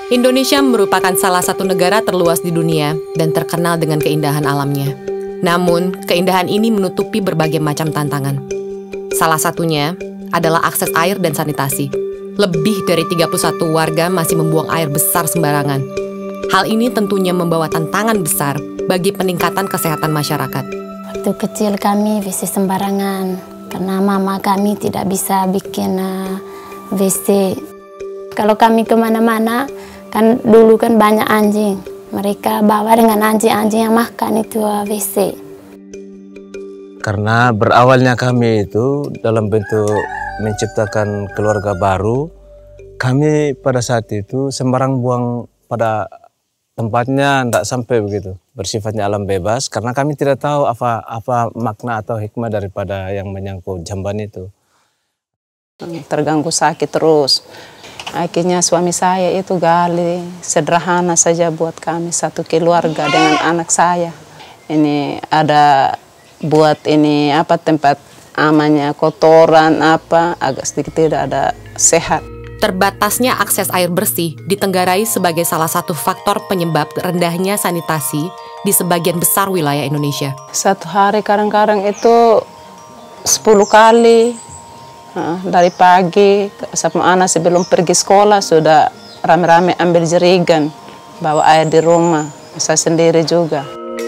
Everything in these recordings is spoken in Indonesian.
Indonesia merupakan salah satu negara terluas di dunia dan terkenal dengan keindahan alamnya. Namun, keindahan ini menutupi berbagai macam tantangan. Salah satunya adalah akses air dan sanitasi. Lebih dari 31 warga masih membuang air besar sembarangan. Hal ini tentunya membawa tantangan besar bagi peningkatan kesehatan masyarakat. Waktu kecil kami WC sembarangan karena mama kami tidak bisa bikin WC. Kalau kami kemana-mana, kan dulu kan banyak anjing. Mereka bawa dengan anjing-anjing yang makan itu WC. Karena berawalnya kami itu dalam bentuk menciptakan keluarga baru, kami pada saat itu sembarang buang pada tempatnya, tidak sampai begitu. Bersifatnya alam bebas, karena kami tidak tahu apa makna atau hikmah daripada yang menyangkut jamban itu. Terganggu sakit terus. Akhirnya suami saya itu gali sederhana saja buat kami satu keluarga dengan anak saya. Ini ada buat ini tempat amannya kotoran agak sedikit tidak ada sehat. Terbatasnya akses air bersih ditenggarai sebagai salah satu faktor penyebab rendahnya sanitasi di sebagian besar wilayah Indonesia. Satu hari kadang-kadang itu 10 kali. Dari pagi sama anak sebelum pergi sekolah sudah rame-rame ambil jerigen, bawa air di rumah, saya sendiri juga.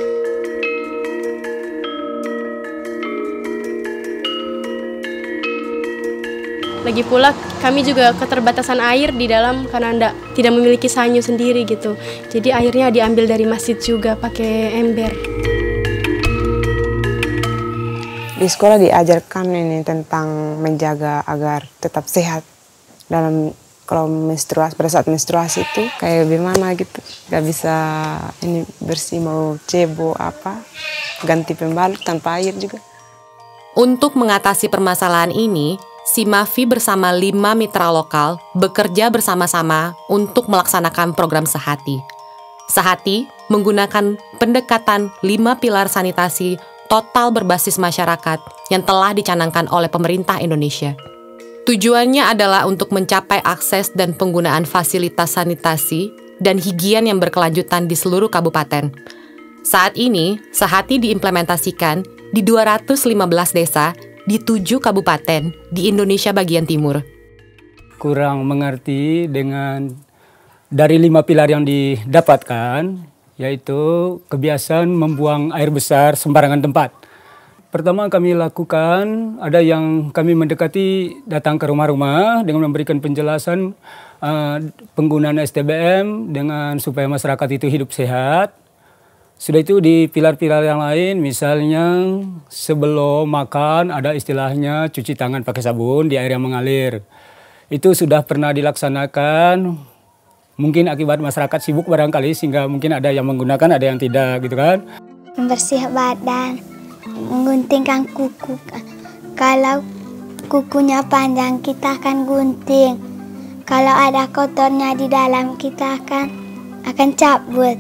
Lagi pula kami juga keterbatasan air di dalam karena tidak memiliki sanyu sendiri gitu. Jadi airnya diambil dari masjid juga pakai ember. Di sekolah diajarkan ini tentang menjaga agar tetap sehat dalam kalau menstruasi, pada saat menstruasi itu kayak gimana gitu, gak bisa ini bersih mau cebo ganti pembalut tanpa air juga. Untuk mengatasi permasalahan ini, Simavi bersama 5 mitra lokal bekerja bersama-sama untuk melaksanakan program Sehati. Sehati menggunakan pendekatan 5 pilar sanitasi total berbasis masyarakat yang telah dicanangkan oleh pemerintah Indonesia. Tujuannya adalah untuk mencapai akses dan penggunaan fasilitas sanitasi dan higien yang berkelanjutan di seluruh kabupaten. Saat ini, Sehati diimplementasikan di 215 desa di 7 kabupaten di Indonesia bagian timur. Kurang mengerti dengan dari 5 pilar yang didapatkan, yaitu kebiasaan membuang air besar sembarangan tempat. Pertama kami lakukan, ada yang kami mendekati datang ke rumah-rumah dengan memberikan penjelasan penggunaan STBM dengan supaya masyarakat itu hidup sehat. Sudah itu di pilar-pilar yang lain, misalnya sebelum makan ada istilahnya cuci tangan pakai sabun di air yang mengalir. Itu sudah pernah dilaksanakan. Mungkin akibat masyarakat sibuk barangkali sehingga mungkin ada yang menggunakan, ada yang tidak gitu kan. Membersih badan, mengguntingkan kuku. Kalau kukunya panjang kita akan gunting. Kalau ada kotornya di dalam kita akan cabut.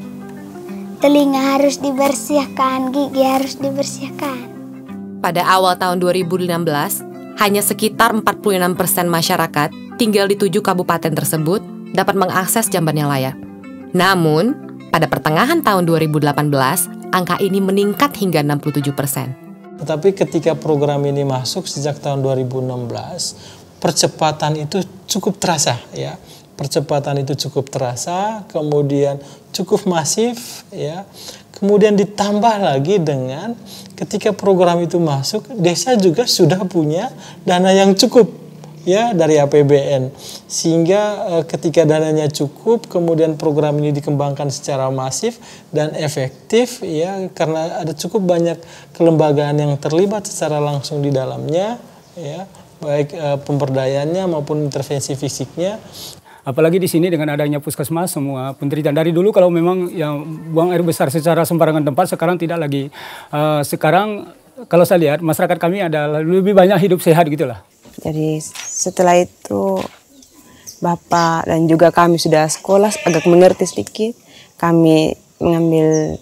Telinga harus dibersihkan, gigi harus dibersihkan. Pada awal tahun 2016, hanya sekitar 46% masyarakat tinggal di 7 kabupaten tersebut dapat mengakses jamban yang layak. Namun, pada pertengahan tahun 2018, angka ini meningkat hingga 67%. Tetapi ketika program ini masuk sejak tahun 2016, percepatan itu cukup terasa ya. Percepatan itu cukup terasa, kemudian cukup masif ya. Kemudian ditambah lagi dengan ketika program itu masuk, desa juga sudah punya dana yang cukup ya dari APBN, sehingga ketika dananya cukup kemudian program ini dikembangkan secara masif dan efektif ya, karena ada cukup banyak kelembagaan yang terlibat secara langsung di dalamnya ya, baik pemberdayaannya maupun intervensi fisiknya. Apalagi di sini dengan adanya puskesmas, semua penderita dari dulu kalau memang yang buang air besar secara sembarangan tempat, sekarang tidak lagi. Sekarang kalau saya lihat masyarakat kami adalah lebih banyak hidup sehat gitulah. Jadi setelah itu Bapak dan juga kami sudah sekolah agak mengerti sedikit. Kami mengambil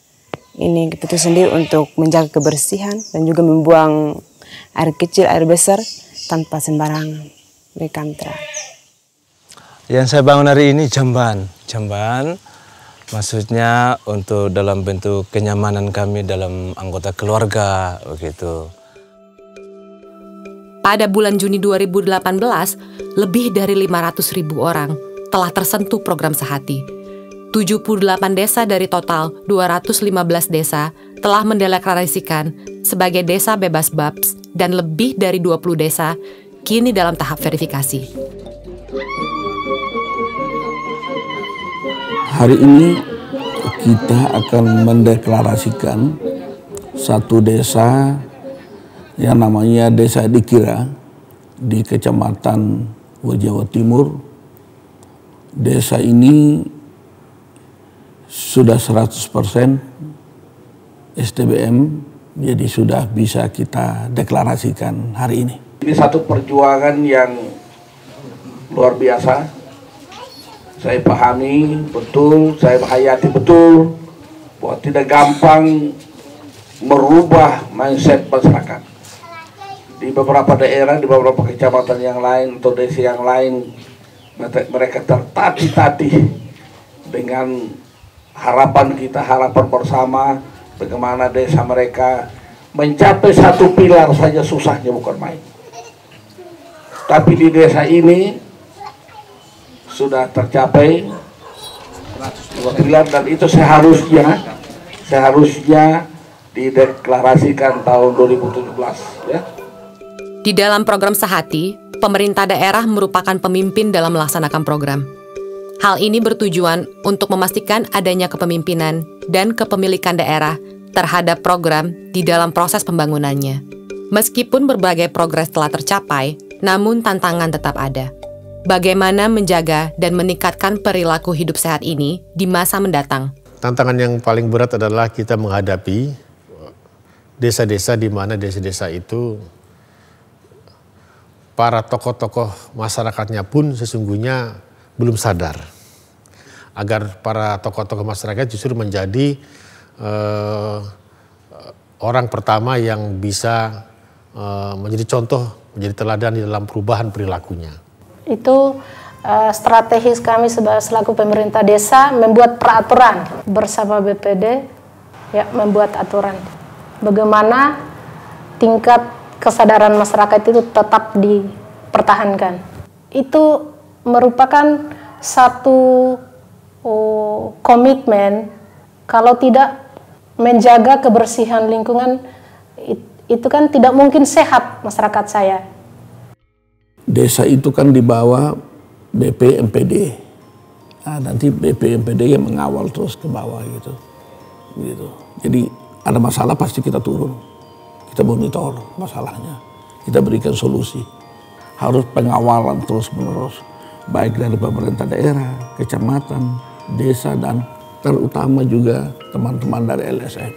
ini keputusan sendiri untuk menjaga kebersihan dan juga membuang air kecil, air besar tanpa sembarangan. Rekantra. Yang saya bangun hari ini jamban. Maksudnya untuk dalam bentuk kenyamanan kami dalam anggota keluarga begitu. Pada bulan Juni 2018, lebih dari 500.000 orang telah tersentuh program Sehati. 78 desa dari total 215 desa telah mendeklarasikan sebagai desa bebas BAPS dan lebih dari 20 desa kini dalam tahap verifikasi. Hari ini kita akan mendeklarasikan satu desa yang namanya Desa Dikira di Kecamatan Jawa Timur. Desa ini sudah 100% STBM, jadi sudah bisa kita deklarasikan hari ini. Ini satu perjuangan yang luar biasa. Saya pahami betul, saya hayati betul bahwa tidak gampang merubah mindset masyarakat. Di beberapa daerah, di beberapa kecamatan yang lain atau desa yang lain, mereka tertatih-tatih dengan harapan kita, harapan bersama bagaimana desa mereka mencapai satu pilar saja susahnya bukan main. Tapi di desa ini sudah tercapai 2 pilar dan itu seharusnya dideklarasikan tahun 2017 ya. Di dalam program Sehati, pemerintah daerah merupakan pemimpin dalam melaksanakan program. Hal ini bertujuan untuk memastikan adanya kepemimpinan dan kepemilikan daerah terhadap program di dalam proses pembangunannya. Meskipun berbagai progres telah tercapai, namun tantangan tetap ada. Bagaimana menjaga dan meningkatkan perilaku hidup sehat ini di masa mendatang? Tantangan yang paling berat adalah kita menghadapi desa-desa di mana desa-desa itu para tokoh-tokoh masyarakatnya pun sesungguhnya belum sadar. Agar para tokoh-tokoh masyarakat justru menjadi orang pertama yang bisa menjadi contoh, menjadi teladan di dalam perubahan perilakunya. Itu strategis kami selaku pemerintah desa membuat peraturan bersama BPD, ya, membuat aturan bagaimana tingkat kesadaran masyarakat itu tetap dipertahankan. Itu merupakan satu komitmen. Kalau tidak menjaga kebersihan lingkungan, itu kan tidak mungkin sehat masyarakat saya. Desa itu kan di bawah BPMPD. Nah, nanti BPMPD yang mengawal terus ke bawah gitu. Jadi ada masalah pasti kita turun. Kita monitor masalahnya. Kita berikan solusi. Harus pengawalan terus menerus. Baik dari pemerintah daerah, kecamatan, desa, dan terutama juga teman-teman dari LSM.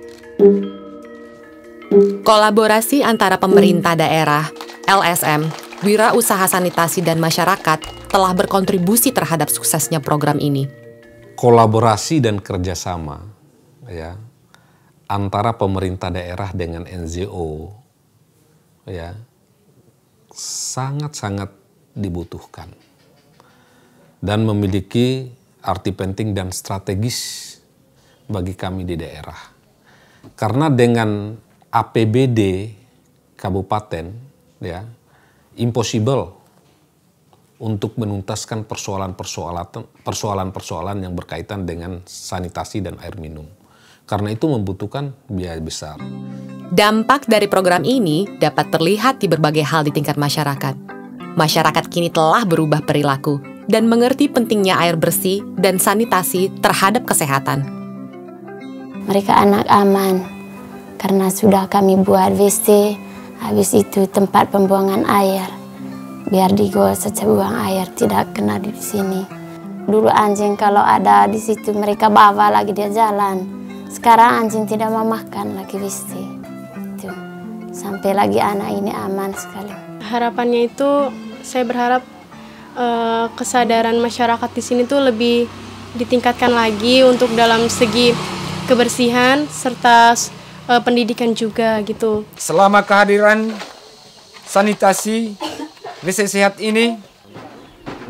Kolaborasi antara pemerintah daerah, LSM, Wira Usaha Sanitasi dan masyarakat telah berkontribusi terhadap suksesnya program ini. Kolaborasi dan kerjasama ya antara pemerintah daerah dengan NGO ya sangat-sangat dibutuhkan dan memiliki arti penting dan strategis bagi kami di daerah. Karena dengan APBD kabupaten ya impossible untuk menuntaskan persoalan-persoalan yang berkaitan dengan sanitasi dan air minum. Karena itu membutuhkan biaya besar. Dampak dari program ini dapat terlihat di berbagai hal di tingkat masyarakat. Masyarakat kini telah berubah perilaku dan mengerti pentingnya air bersih dan sanitasi terhadap kesehatan. Mereka anak aman karena sudah kami buat WC. Habis itu tempat pembuangan air, biar di goa saja buang air, tidak kena di sini. Dulu anjing kalau ada di situ mereka bawa lagi dia jalan. Sekarang anjing tidak mau makan lagi WC. Itu. Sampai lagi anak ini aman sekali. Harapannya itu saya berharap kesadaran masyarakat di sini tuh lebih ditingkatkan lagi untuk dalam segi kebersihan serta pendidikan juga gitu. Selama kehadiran sanitasi WC sehat ini,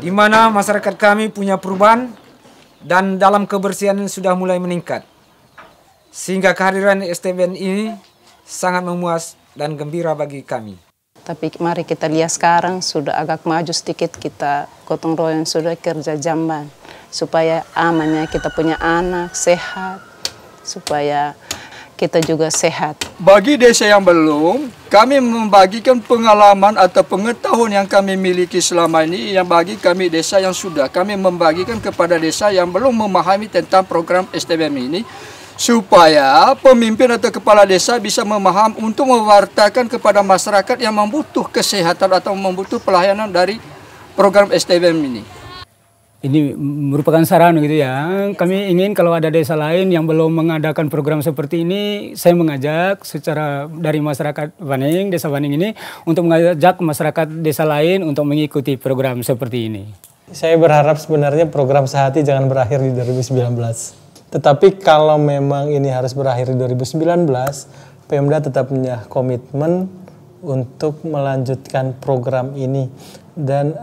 di mana masyarakat kami punya perubahan dan dalam kebersihan sudah mulai meningkat. Sehingga kehadiran STBN ini sangat memuas dan gembira bagi kami. Tapi mari kita lihat sekarang sudah agak maju sedikit, kita gotong royong sudah kerja jamban. Supaya amannya kita punya anak sehat, supaya kita juga sehat. Bagi desa yang belum, kami membagikan pengalaman atau pengetahuan yang kami miliki selama ini. Yang bagi kami desa yang sudah, kami membagikan kepada desa yang belum memahami tentang program STBM ini, supaya pemimpin atau kepala desa bisa memaham untuk mewartakan kepada masyarakat yang membutuh kesehatan atau membutuh pelayanan dari program STBM ini. Ini merupakan saran gitu ya. Kami ingin kalau ada desa lain yang belum mengadakan program seperti ini, saya mengajak secara dari masyarakat Baning, desa Baning ini, untuk mengajak masyarakat desa lain untuk mengikuti program seperti ini. Saya berharap sebenarnya program Sehati jangan berakhir di 2019. Tetapi kalau memang ini harus berakhir di 2019, Pemda tetap punya komitmen untuk melanjutkan program ini dan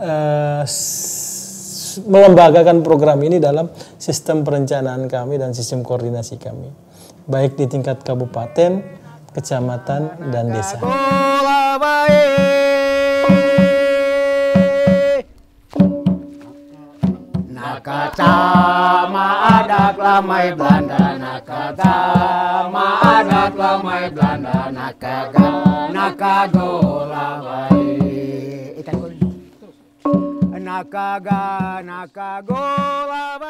melembagakan program ini dalam sistem perencanaan kami dan sistem koordinasi kami, baik di tingkat kabupaten, kecamatan, dan desa. Nakatama adak lamai Belanda, nakatama adak lamai Belanda, nakagolawai. Nakaga, nakagola.